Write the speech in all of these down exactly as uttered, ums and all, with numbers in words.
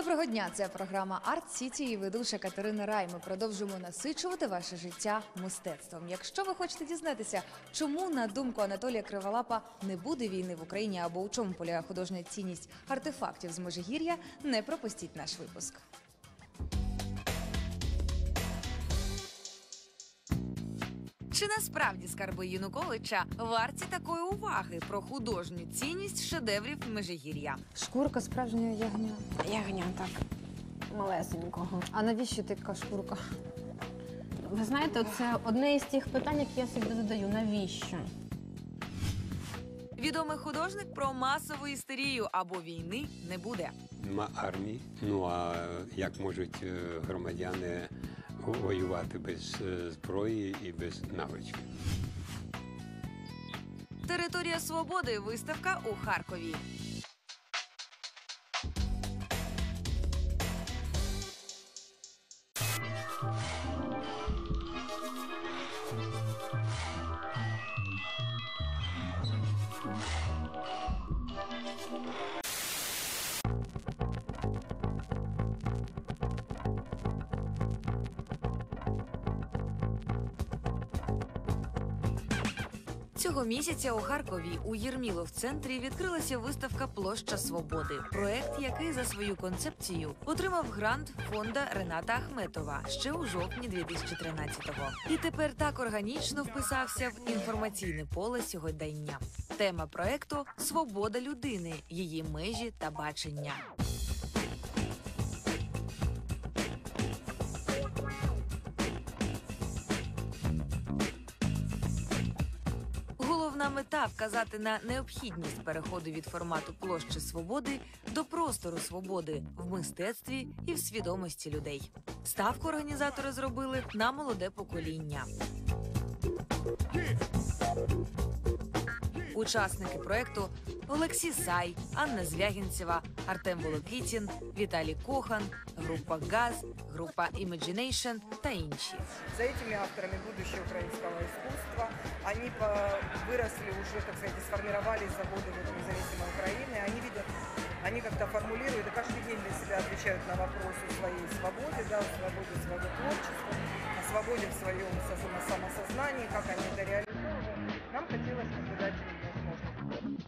Доброго дня! Це програма Арт Сіті і ведуча Катерина Рай. Ми продовжуємо насичувати ваше життя мистецтвом. Якщо ви хочете дізнатися, чому, на думку Анатолія Криволапа, не буде війни в Україні або у чому полягає художня цінність артефактів з Межигір'я, не пропустіть наш випуск. Чи насправді скарби Януковича варті такої уваги про художню цінність шедеврів Межигір'я? Шкурка справжнього ягня. Ягня, так. Малесенького. А навіщо така шкурка? Ви знаєте, це одне із тих питань, які я собі задаю. Навіщо? Відомий художник про масову істерію або війни не буде. Нема армії. Ну а як можуть громадяни воювати без зброї і без навички? Територія свободи. Виставка у Харкові. Цього місяця у Харкові у Єрмілов-центрі відкрилася виставка «Площа Свободи». Проект, який за свою концепцію отримав грант фонда Рената Ахметова ще у жовтні дві тисячі тринадцятого. І тепер так органічно вписався в інформаційне поле сьогодення. Тема проекту – «Свобода людини, її межі та бачення». Головна мета – вказати на необхідність переходу від формату площі свободи до простору свободи в мистецтві і в свідомості людей. Ставку організатори зробили на молоде покоління. Учасники проєкту – Олексій Сай, Анна Звягінцева, Артем Волокитін, Віталій Кохан, група «Газ», група «Imagination» та інші. За этими авторами будущее украинского искусства. Они выросли уже, так сказать, сформировались за годы независимой Украины. Они видят, они как-то формулируют и каждый день для себя отвечают на вопросы своей свободы, да, о свободе своего творчества, о свободе в своем самосознании, как они это реализуют. Нам хотелось дать им возможность.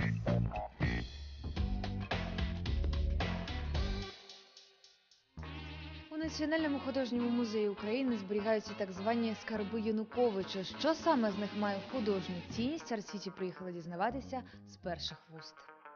У Національному художньому музеї України зберігаються так звані скарби Януковича. Що саме з них має художню цінність, Арт Сіті приїхала дізнаватися з перших вуст.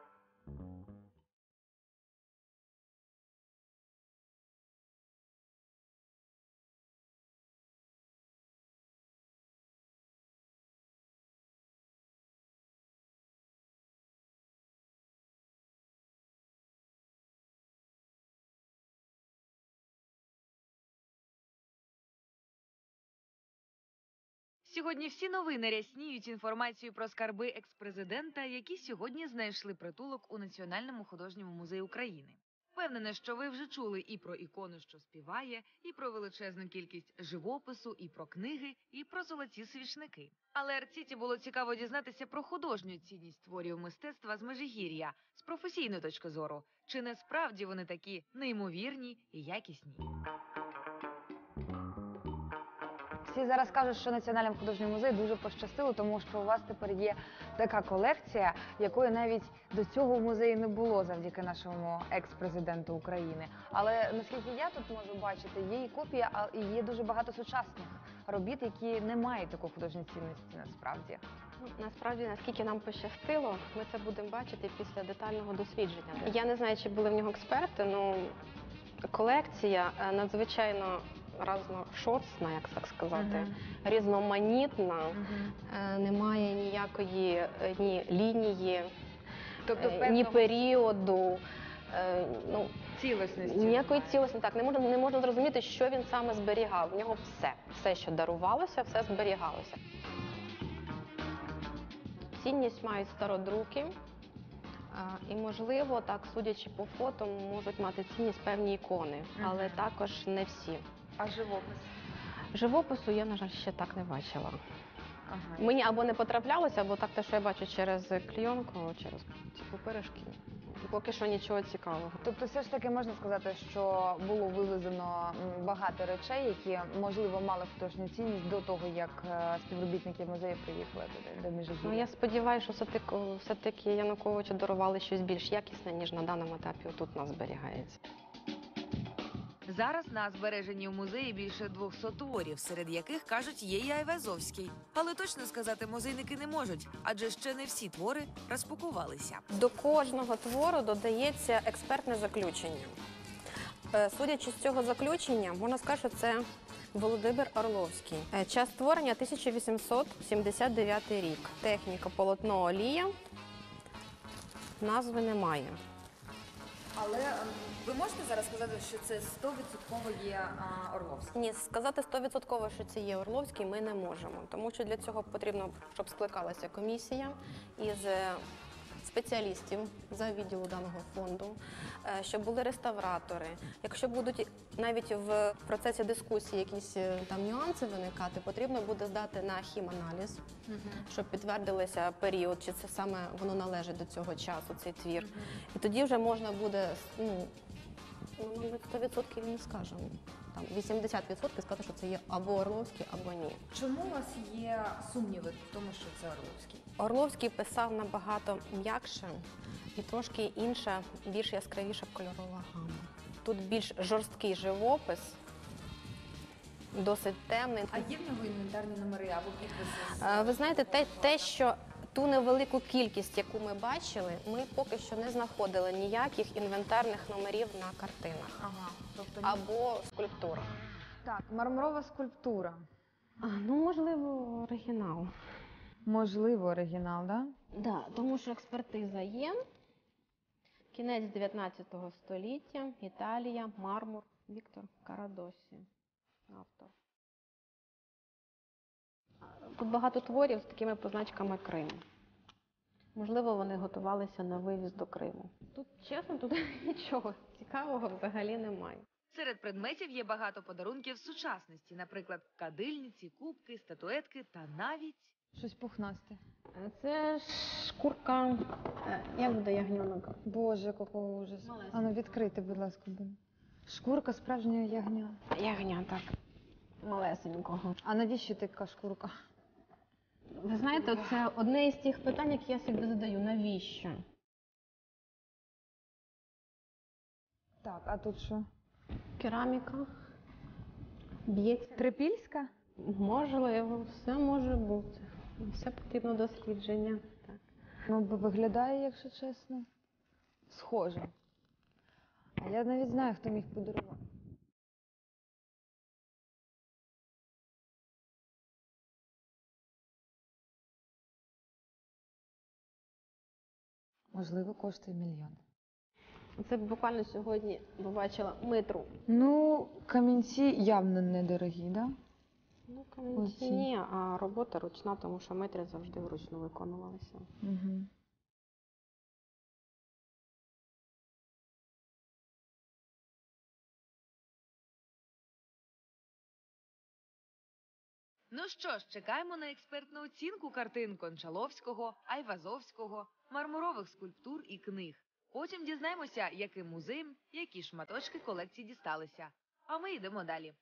Сьогодні всі новини рясніють інформацію про скарби екс-президента, які сьогодні знайшли притулок у Національному художньому музеї України. Впевнена, що ви вже чули і про ікону, що співає, і про величезну кількість живопису, і про книги, і про золоті свічники. Але Арт Сіті було цікаво дізнатися про художню цінність творів мистецтва з Межигір'я з професійної точки зору. Чи не справді вони такі неймовірні і якісні? Всі зараз кажуть, що Національному художньому музею дуже пощастило, тому що у вас тепер є така колекція, якої навіть до цього в музеї не було завдяки нашому екс-президенту України. Але наскільки я тут можу бачити, є і копія, а і є дуже багато сучасних робіт, які не мають такої художньої цінності насправді. Насправді, наскільки нам пощастило, ми це будемо бачити після детального дослідження. Я не знаю, чи були в нього експерти, але колекція надзвичайно разношорстна, як так сказати, uh-huh. різноманітна, uh-huh. немає ніякої ні лінії, тобто, певно, ні періоду, ну, цілісності. Ніякої цілісності, так, не можна, не можна зрозуміти, що він саме зберігав. В нього все, все, що дарувалося, все зберігалося. Цінність мають стародруки. І, можливо, так, судячи по фото, можуть мати цінність певні ікони, але uh-huh. також не всі. А живопис? Живопису я, на жаль, ще так не бачила. Ага. Мені або не потраплялося, або так те, що я бачу через клейонку, через ці папиришки, поки що нічого цікавого. Тобто все ж таки можна сказати, що було вивезено м, багато речей, які, можливо, мали художню цінність до того, як е, співробітники музею приїхали туди, до Міжгір'я. Ну, я сподіваюся, що все-таки, все-таки Януковичу дарували щось більш якісне, ніж на даному етапі тут у нас зберігається. Зараз на збереженні у музеї більше двохсот творів, серед яких, кажуть, є і Айвазовський. Але точно сказати музейники не можуть, адже ще не всі твори розпакувалися. До кожного твору додається експертне заключення. Е, Судячи з цього заключення, можна сказати, що це Володимир Орловський. Е, Час створення тисяча вісімсот сімдесят дев'ятий рік. Техніка полотно олія. Назви немає. Але ем, ви можете зараз сказати, що це сто відсотків є а, Орловський? Ні, сказати сто відсотків, що це є Орловський, ми не можемо. Тому що для цього потрібно, щоб скликалася комісія із е, спеціалістів за відділу даного фонду, е, щоб були реставратори. Якщо будуть навіть в процесі дискусії якісь е, там нюанси виникати, потрібно буде здати на хіманаліз, щоб підтвердилися період, чи це саме воно належить до цього часу, цей твір. І тоді вже можна буде, ну, ну мабуть, сто відсотків не скажемо. Там вісімдесят відсотків сказати, що це є або Орловський, або ні. Чому у вас є сумніви в тому, що це Орловський? Орловський писав набагато м'якше і трошки інша, більш яскравіша кольорова гама. Тут більш жорсткий живопис, досить темний. А є в нього інвентарні номери або підписи? Е, Ви знаєте, те, те, що ту невелику кількість, яку ми бачили, ми поки що не знаходили ніяких інвентарних номерів на картинах Ага, тобто або скульптурах. Так, мармурова скульптура. А, ну, можливо, оригінал. Можливо, оригінал, да? Да, тому що експертиза є. Кінець дев'ятнадцятого століття, Італія, мармур, Віктор Карадосі, автор. Тут багато творів з такими позначками Криму. Можливо, вони готувалися на вивіз до Криму. Тут, чесно, тут нічого цікавого взагалі немає. Серед предметів є багато подарунків сучасності, наприклад, кадильниці, кубки, статуетки та навіть... Щось пухнасте. Це шкурка, е, як буде ягньонок? Боже, який ужас. Малесенька. А ну відкрити, будь ласка, будь. Шкурка справжнього ягня. Ягня, так. Малесенького. А навіщо така шкурка? Ви знаєте, це одне із тих питань, які я собі задаю. Навіщо? Так, а тут що? Кераміка. Б'ється. Трипільська? Можливо, все може бути. Все потрібно дослідження. Так. Ну, бо виглядає, якщо чесно, схоже. А я навіть знаю, хто міг подарувати. Можливо, коштує мільйон. Це буквально сьогодні побачила митру. Ну, камінці явно недорогі, да? Ну, камінці Оці. ні, а робота ручна, тому що митри завжди вручну виконувалися. Угу. Ну що ж, чекаємо на експертну оцінку картин Кончаловського, Айвазовського, мармурових скульптур і книг. Потім дізнаємося, яким музеям які шматочки колекції дісталися. А ми йдемо далі.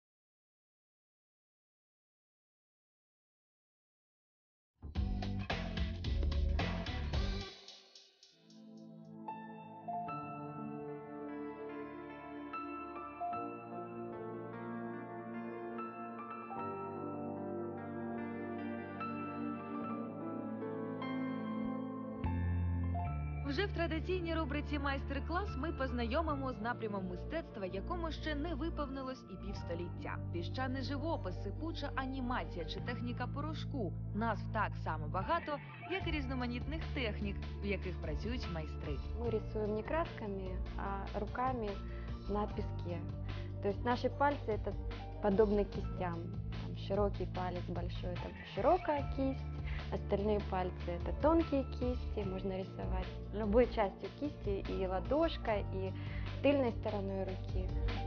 Вже в традиційній рубриці «Майстер-клас» ми познайомимо з напрямом мистецтва, якому ще не виповнилось і півстоліття. Піщаний живопис, сипуча анімація чи техніка порошку – назв так само багато, як і різноманітних технік, в яких працюють майстри. Мы рисуем не красками, а руками на песке. То есть наши пальцы это подобны кистям. Там широкий палец большой это широкая кисть, остальные пальцы это тонкие кисти. Можно рисовать любой частью кисти, и ладошкой, и тыльной стороной руки.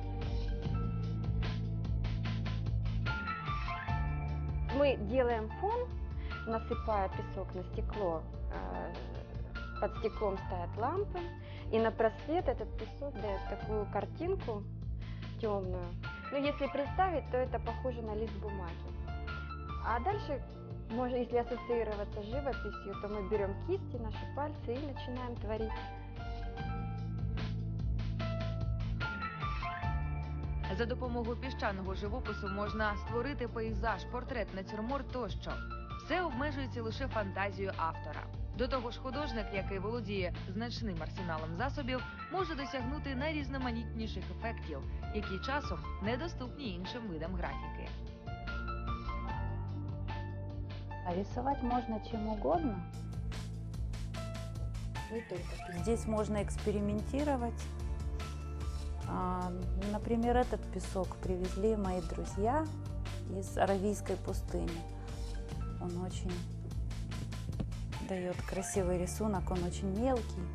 Мы делаем фон, насыпая песок на стекло. Э, Под стеклом стоят лампы, И на просвет этот песок дает такую картинку темную. Ну, если представить, то это похоже на лист бумаги. А дальше, можно, если ассоциироваться с живописью, то мы берем кисти, наши пальцы и начинаем творить. За допомогою піщаного живопису можна створити пейзаж, портрет, натюрморт тощо. Все обмежується лише фантазією автора. До того ж, художник, який володіє значним арсеналом засобів, може досягнути найрізноманітніших ефектів, які часом недоступні іншим видам графіки. А рисовать можно чем угодно. Не только. Здесь можно экспериментировать. А, Например, этот песок привезли мои друзья из Аравийской пустыни. Он очень дает красивый рисунок, он очень мелкий.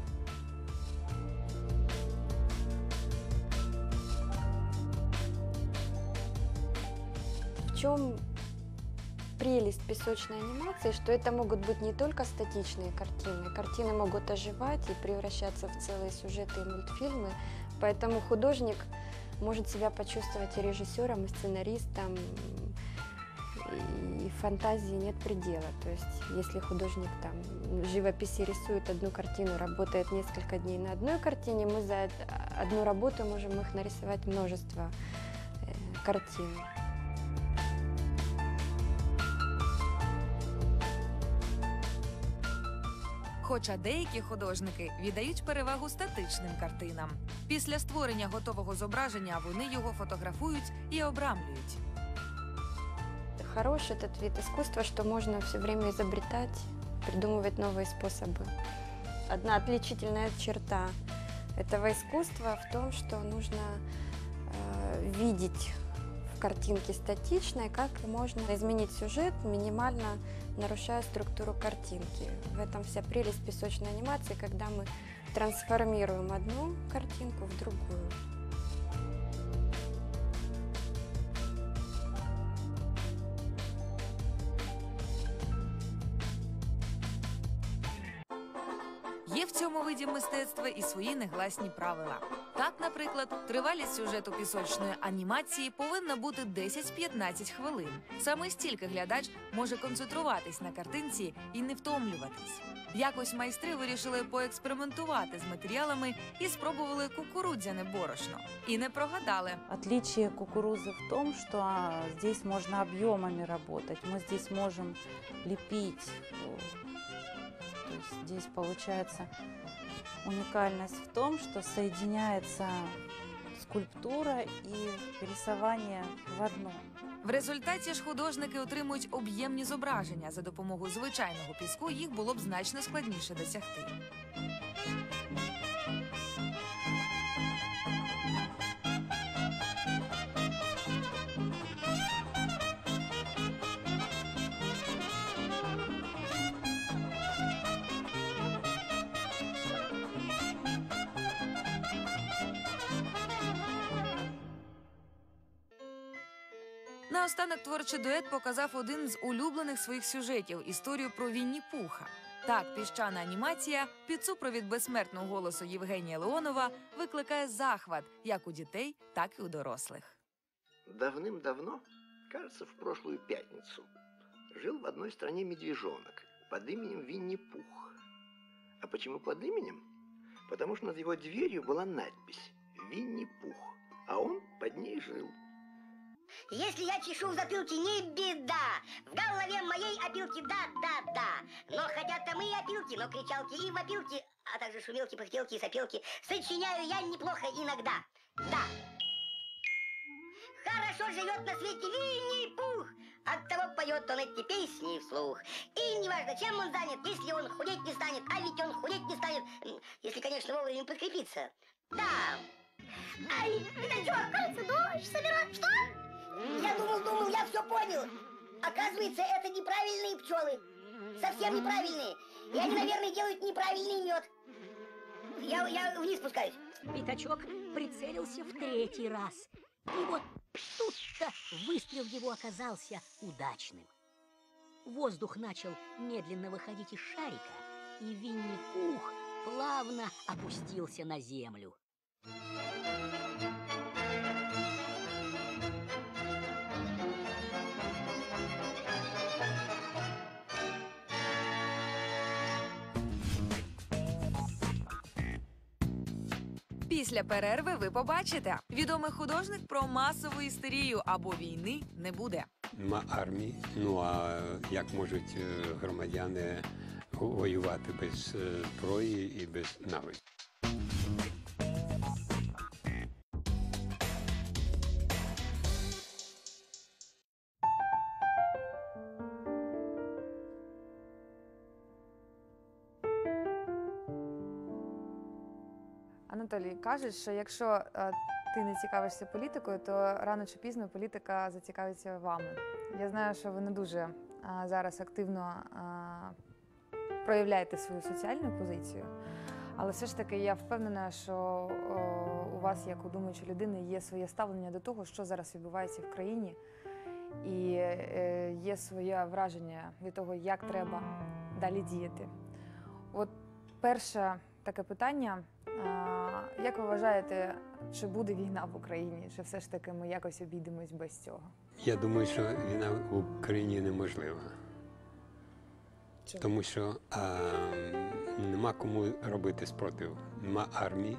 В чем прелесть песочной анимации, что это могут быть не только статичные картины. Картины могут оживать и превращаться в целые сюжеты и мультфильмы. Поэтому художник может себя почувствовать и режиссером, и сценаристом, и фантазии нет предела. То есть, если художник там в живописи рисует одну картину, работает несколько дней на одной картине, мы за одну работу можем их нарисовать множество э, картин. Хоча деякі художники віддають перевагу статичним картинам. Після створення готового зображення вони його фотографують і обрамлюють. Хорош этот вид искусства, что можно все время изобретать, придумывать новые способы. Одна отличительная черта этого искусства в том, что нужно э, видеть в картинке статичной, как можно изменить сюжет, минимально нарушая структуру картинки. В этом вся прелесть песочной анимации, когда мы трансформируем одну картинку в другую. Є в цьому виді мистецтва і свої негласні правила. Так, наприклад, тривалість сюжету пісочної анімації повинна бути десять-п'ятнадцять хвилин. Саме стільки глядач може концентруватись на картинці і не втомлюватись. Якось майстри вирішили поекспериментувати з матеріалами і спробували кукурудзяне борошно. І не прогадали. Отличие кукурузы в том, что а, здесь можно объемами работать. Мы здесь можем лепить. То есть здесь получается уникальность в том, что соединяется скульптура и рисование в одном. В результаті ж художники отримують об'ємні зображення. За допомогою звичайного піску їх було б значно складніше досягти. Наостанок творчий дует показав один з улюблених своїх сюжетів – історію про Вінні-Пуха. Так, піщана анімація під супровід безсмертного голосу Євгенія Леонова викликає захват як у дітей, так і у дорослих. Давным-давно, кажется, в прошлую пятницу, жил в одной стране медвежонок под именем Винни-Пух. А почему под именем? Потому что над его дверью была надпись «Винни-Пух», а он под ней жил. Если я чешу в затылке, не беда. В голове моей опилки, да-да-да. Но хотят там и опилки, но кричалки и вопилки, а также шумелки, пыхтелки и сопелки сочиняю я неплохо иногда. Да. Хорошо живет на свете Винни-Пух. Оттого поет он эти песни вслух. И неважно, чем он занят, если он худеть не станет, а ведь он худеть не станет, если, конечно, вовремя подкрепиться. Да. Ай, это что, кажется, дождь собирать? Что? Я думал, думал, я все понял. Оказывается, это неправильные пчелы. Совсем неправильные. И они, наверное, делают неправильный мед. Я, я вниз спускаюсь. Пятачок прицелился в третий раз. И вот тут-то выстрел его оказался удачным. Воздух начал медленно выходить из шарика, и Винни-Пух плавно опустился на землю. Після перерви ви побачите, відомий художник про масову істерію або війни не буде. Нема армії, ну а як можуть е, громадяни воювати без е, зброї і без навичок? Анатолій, кажуть, що якщо е, ти не цікавишся політикою, то рано чи пізно політика зацікавиться вами. Я знаю, що ви не дуже е, зараз активно е, проявляєте свою соціальну позицію, але все ж таки я впевнена, що о, у вас, як у думаючої людини, є своє ставлення до того, що зараз відбувається в країні, і е, є своє враження від того, як треба далі діяти. От перше таке питання. Як ви вважаєте, чи буде війна в Україні, чи все ж таки ми якось обійдемось без цього? Я думаю, що війна в Україні неможлива. Чому? Тому що а, нема кому робити спротив. Нема армії.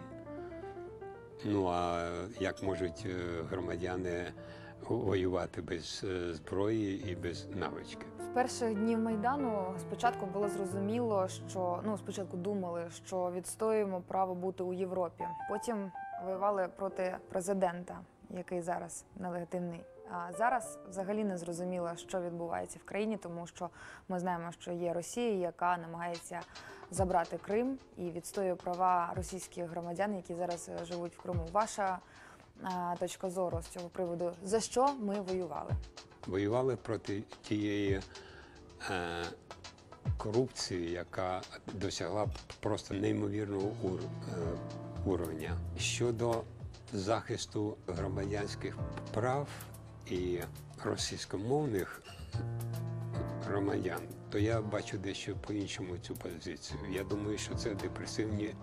Ну а як можуть громадяни воювати без зброї і без навички? В перших днів Майдану спочатку було зрозуміло, що, ну, спочатку думали, що відстоюємо право бути у Європі. Потім воювали проти президента, який зараз нелегітимний. А зараз взагалі не зрозуміло, що відбувається в країні, тому що ми знаємо, що є Росія, яка намагається забрати Крим і відстоює права російських громадян, які зараз живуть в Криму. Ваша а, точка зору з цього приводу, за що ми воювали? Воювали проти тієї е, корупції, яка досягла просто неймовірного ур, е, уровня. Щодо захисту громадянських прав і російськомовних громадян, то я бачу дещо по-іншому цю позицію. Я думаю, що це депресивні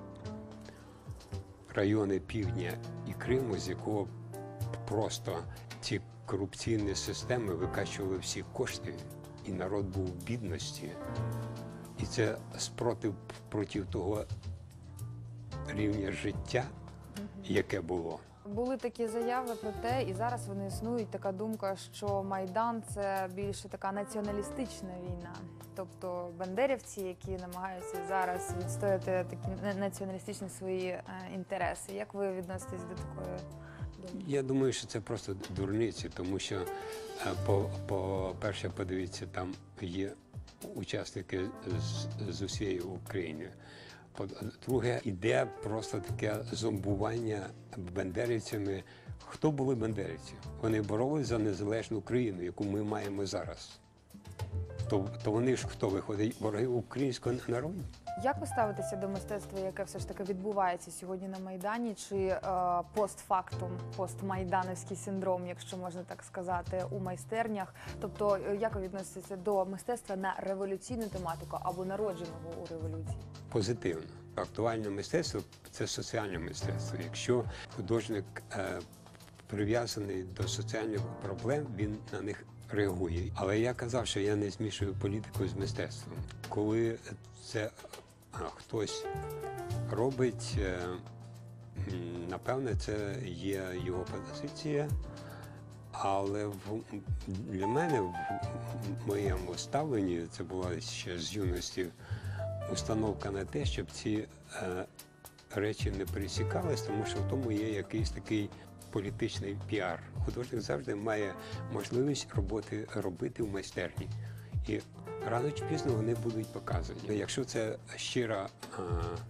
райони півдня і Криму, з якого просто ці корупційні системи викачували всі кошти, і народ був в бідності. І це спротив проти того рівня життя, яке було. Були такі заяви про те, і зараз вони існують, така думка, що Майдан – це більше така націоналістична війна. Тобто бандерівці, які намагаються зараз відстояти такі націоналістичні свої е, інтереси. Як ви відноситесь до такої думки? Я думаю, що це просто дурниці, тому що, по, по-перше, подивіться, там є учасники з, з усієї України. По-друге, іде просто таке зомбування бандерівцями. Хто були бандерівці? Вони боролись за незалежну Україну, яку ми маємо зараз. То, то вони ж хто виходить? Вороги українського народу? Як ви ставитеся до мистецтва, яке все ж таки відбувається сьогодні на Майдані, чи е, постфактум, постмайдановський синдром, якщо можна так сказати, у майстернях? Тобто, як ви відноситеся до мистецтва на революційну тематику або народженого у революції? Позитивно. Актуальне мистецтво – це соціальне мистецтво. Якщо художник е, прив'язаний до соціальних проблем, він на них реагує. Але я казав, що я не змішую політику з мистецтвом. Коли це а, хтось робить, е, напевне, це є його позиція, але в, для мене в моєму ставленні, це була ще з юності установка на те, щоб ці е, речі не пересікались, тому що в тому є якийсь такий політичний піар. Художник завжди має можливість роботи робити в майстерні. І рано чи пізно вони будуть показані. Якщо це щира а,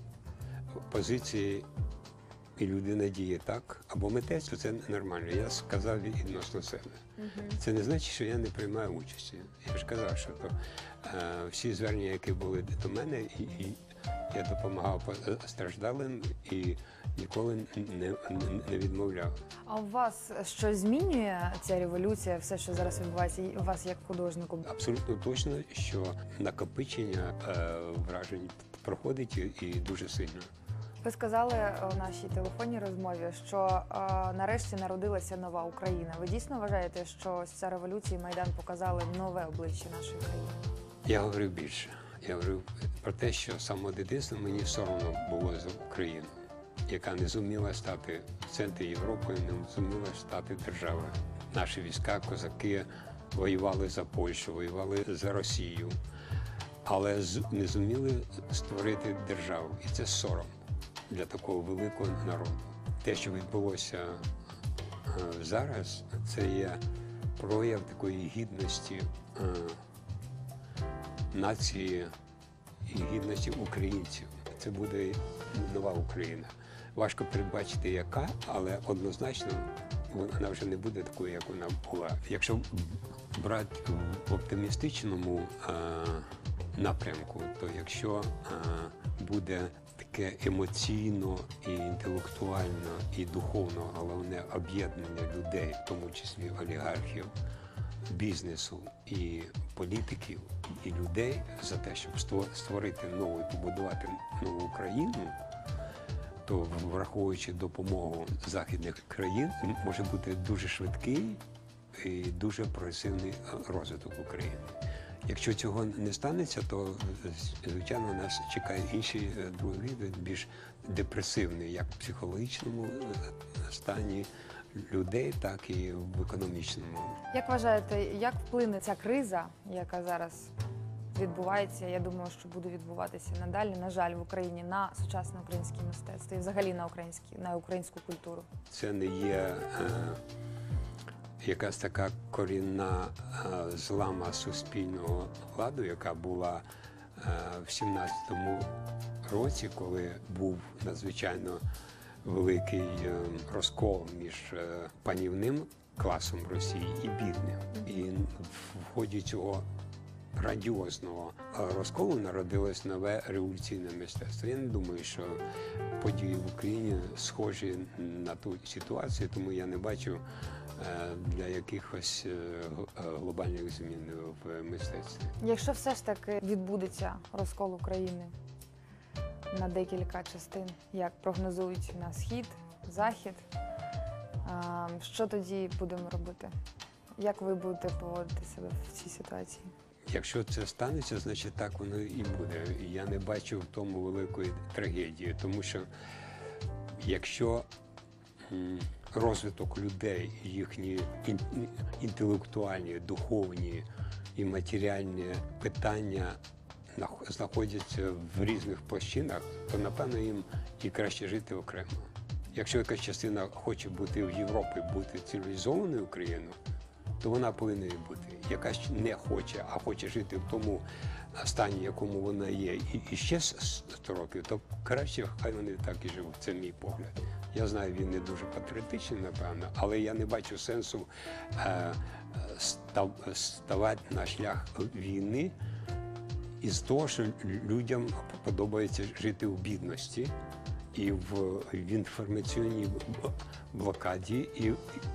позиція і людина діє так, або митець, то це нормально. Я сказав відносно себе. Uh-huh. Це не значить, що я не приймаю участі. Я ж казав, що то, а, всі звернення, які були до мене, і, і я допомагав страждалим і ніколи не, не відмовляв. А у вас щось змінює ця революція, все, що зараз відбувається, у вас як художнику? Абсолютно точно, що накопичення е, вражень проходить і, і дуже сильно. Ви сказали у нашій телефонній розмові, що е, нарешті народилася нова Україна. Ви дійсно вважаєте, що ось ця революція і Майдан показали нове обличчя нашої країни? Я говорив більше. Я говорив про те, що з самого дитинства мені соромно було за Україну, яка не зуміла стати в центрі Європи, не зуміла стати державою. Наші війська, козаки воювали за Польщу, воювали за Росію, але не зуміли створити державу. І це сором для такого великого народу. Те, що відбулося зараз, це є прояв такої гідності нації і гідності українців. Це буде нова Україна. Важко передбачити, яка, але однозначно вона вже не буде такою, як вона була. Якщо брати в оптимістичному а, напрямку, то якщо а, буде таке емоційно і інтелектуально і духовно, головне, об'єднання людей, в тому числі олігархів, бізнесу і політиків, і людей за те, щоб створити нову і побудувати нову Україну, то, враховуючи допомогу західних країн, може бути дуже швидкий і дуже прогресивний розвиток України. Якщо цього не станеться, то, звичайно, нас чекає інший другий вид, більш депресивний, як в психологічному стані людей, так і в економічному. Як вважаєте, як вплине ця криза, яка зараз відбувається, я думаю, що буде відбуватися надалі, на жаль, в Україні, на сучасне українське мистецтво і взагалі на, українські, на українську культуру? Це не є е, якась така корінна е, злама суспільного ладу, яка була е, в сімнадцятому році, коли був надзвичайно великий е, розкол між е, панівним класом Росії і бідним. І в ході цього грандіозного розколу народилось нове революційне мистецтво. Я не думаю, що події в Україні схожі на ту ситуацію, тому я не бачу для якихось глобальних змін в мистецтві. Якщо все ж таки відбудеться розкол України на декілька частин, як прогнозують на схід, захід, що тоді будемо робити? Як ви будете поводити себе в цій ситуації? Якщо це станеться, значить так воно і буде. Я не бачу в тому великої трагедії, тому що якщо розвиток людей, їхні інтелектуальні, духовні і матеріальні питання знаходяться в різних площинах, то, напевно, їм і краще жити окремо. Якщо якась частина хоче бути в Європі, бути цивілізованою Україною, то вона повинна і бути. Якась не хоче, а хоче жити в тому стані, в якому вона є, і, і ще сто років, то краще хай вони так і живуть. Це мій погляд. Я знаю, він не дуже патріотичний, напевно, але я не бачу сенсу е, став, ставати на шлях війни із того, що людям подобається жити в бідності і в, в інформаційній блокаді, і,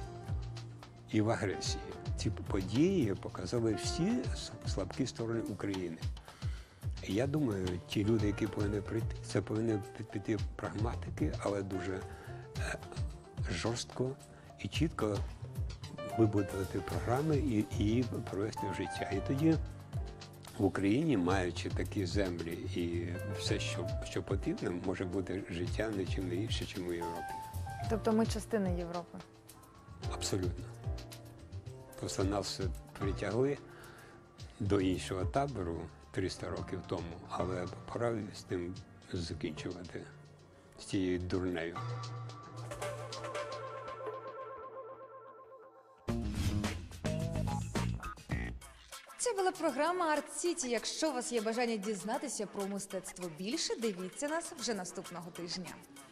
і в агресії. Ці події показали всі слабкі сторони України. І я думаю, ті люди, які повинні прийти, це повинні піти прагматики, але дуже е, жорстко і чітко вибудувати програми і, і її провести в життя. І тоді в Україні, маючи такі землі і все, що, що потрібно, може бути життя нічим не гірше, ніж у Європі. Тобто ми частина Європи? Абсолютно. Просто нас притягли до іншого табору триста років тому, але пора з тим закінчувати, з цією дурнею. Це була програма Арт Сіті. Якщо у вас є бажання дізнатися про мистецтво більше, дивіться нас вже наступного тижня.